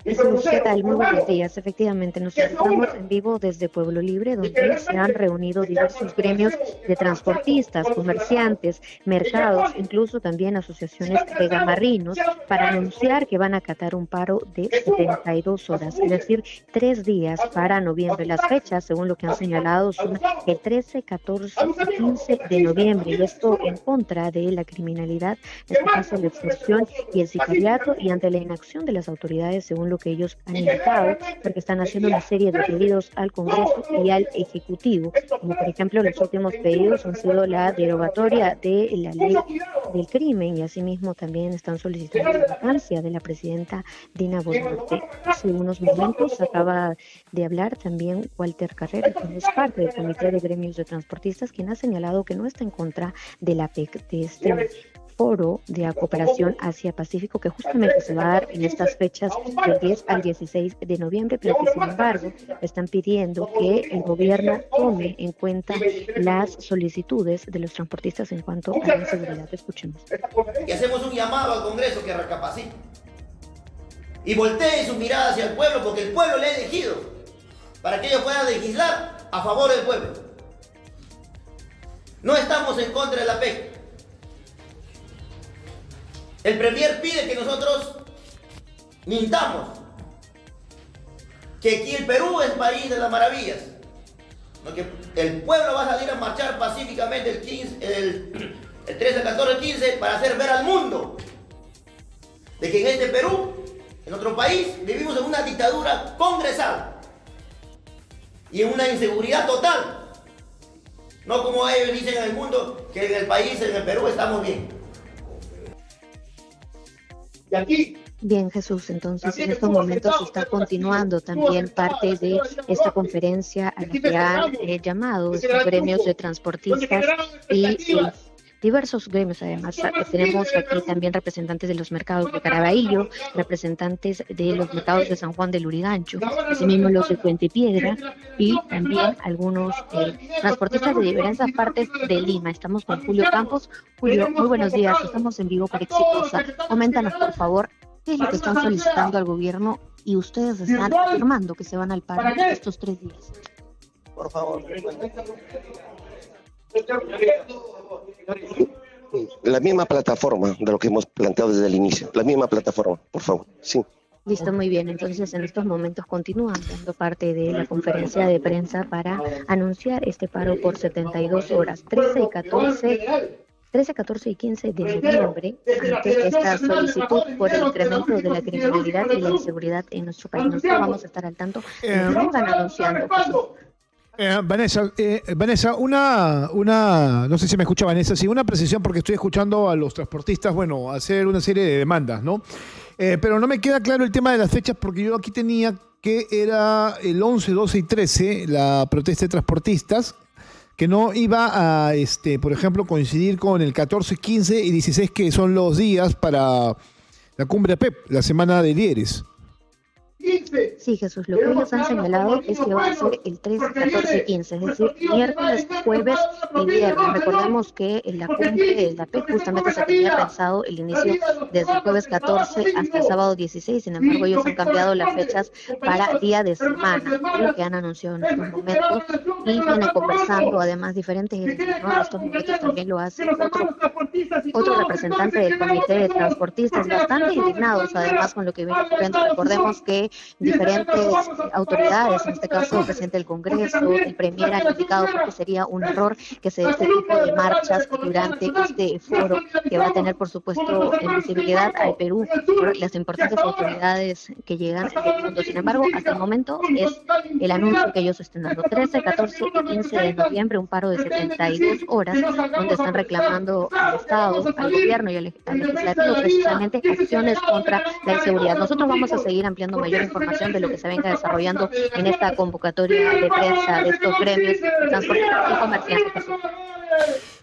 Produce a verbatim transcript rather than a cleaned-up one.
Jesús, ¿qué tal? Muy buenos días. Efectivamente, nos encontramos en vivo desde Pueblo Libre, donde se han reunido diversos gremios de transportistas, comerciantes, mercados, incluso también asociaciones de gamarrinos, para anunciar que van a acatar un paro de setenta y dos horas, es decir, tres días para noviembre. Las fechas, según lo que han señalado, son el trece, catorce y quince de noviembre, y esto en contra de la criminalidad, en este caso la extorsión y el sicariato, y ante la inacción de las autoridades, según lo que ellos han indicado, porque están haciendo una serie de pedidos al Congreso y al Ejecutivo, como por ejemplo los últimos pedidos han sido la derogatoria de la ley del crimen, y asimismo también están solicitando la vacancia de la presidenta Dina Boluarte. Hace unos momentos acaba de hablar también Walter Carrera, quien es parte del Comité de Gremios de Transportistas, quien ha señalado que no está en contra de la P E C, de este foro de cooperación Asia-Pacífico que justamente se va a dar en estas fechas del diez al dieciséis de noviembre, pero que sin embargo están pidiendo que el gobierno tome en cuenta las solicitudes de los transportistas en cuanto a la seguridad. Escuchemos. Y hacemos un llamado al Congreso que recapacite y voltee su mirada hacia el pueblo, porque el pueblo le ha elegido para que ellos puedan legislar a favor del pueblo. No estamos en contra de la P E C. El Premier pide que nosotros mintamos, que aquí el Perú es país de las maravillas, ¿no? Que el pueblo va a salir a marchar pacíficamente el, quince, el, el trece, catorce, quince para hacer ver al mundo de que en este Perú, en otro país, vivimos en una dictadura congresal y en una inseguridad total, no como ellos dicen en el mundo que en el país, en el Perú, estamos bien. Y aquí, bien, Jesús, entonces en estos momentos se está continuando también parte de esta conferencia a la que han eh, llamado estos gremios de transportistas y eh, diversos gremios. Además, tenemos aquí también representantes de los mercados de Caraballo, representantes de los mercados de San Juan de Lurigancho, asimismo los de Puente Piedra, y también algunos eh, transportistas de diversas partes de Lima. Estamos con Julio Campos. Julio, muy buenos días, estamos en vivo por Exitosa. Coméntanos, por favor, qué es lo que están solicitando al gobierno y ustedes están afirmando que se van al paro estos tres días. Por favor. La misma plataforma de lo que hemos planteado desde el inicio, la misma plataforma, por favor, sí. Listo, muy bien. Entonces, en estos momentos continúan dando parte de la conferencia de prensa para anunciar este paro por setenta y dos horas, trece y catorce, trece, catorce y quince de noviembre, ante esta solicitud por el incremento de la criminalidad y la inseguridad en nuestro país. Nosotros vamos a estar al tanto de lo que están anunciando. Eh, Vanessa, eh, Vanessa, una, una, no sé si me escucha Vanessa, sí, una precisión, porque estoy escuchando a los transportistas, bueno, hacer una serie de demandas, ¿no? Eh, pero no me queda claro el tema de las fechas, porque yo aquí tenía que era el once, doce y trece, la protesta de transportistas, que no iba a, este, por ejemplo, coincidir con el catorce, quince y dieciséis, que son los días para la cumbre P E P, la semana de líderes. Sí, Jesús, lo que ellos han señalado es que va a ser el trece, catorce y quince, es decir, miércoles, jueves y viernes. Recordemos que en la cumbre de la P E C justamente se tenía pensado el inicio desde el jueves catorce hasta el sábado dieciséis, sin embargo ellos han cambiado las fechas para día de semana, es lo que han anunciado en estos momentos, y vienen conversando además diferentes, ¿no? En estos momentos también lo hace otro, otro representante del Comité de Transportistas, bastante indignados además con lo que viene ocurriendo. Recordemos que diferentes autoridades, en este caso el presidente del Congreso, el Premier, han indicado que sería un error que se dé este tipo de marchas durante este foro, que va a tener, por supuesto, en visibilidad al Perú por las importantes autoridades que llegan del mundo. Sin embargo, hasta el momento es el anuncio que ellos están dando: trece, catorce y quince de noviembre, un paro de setenta y dos horas, donde están reclamando al Estado, al gobierno y al legislativo precisamente acciones contra la inseguridad. Nosotros vamos a seguir ampliando mayor información de lo que se venga desarrollando en esta convocatoria de prensa de estos gremios de transportistas y comerciantes.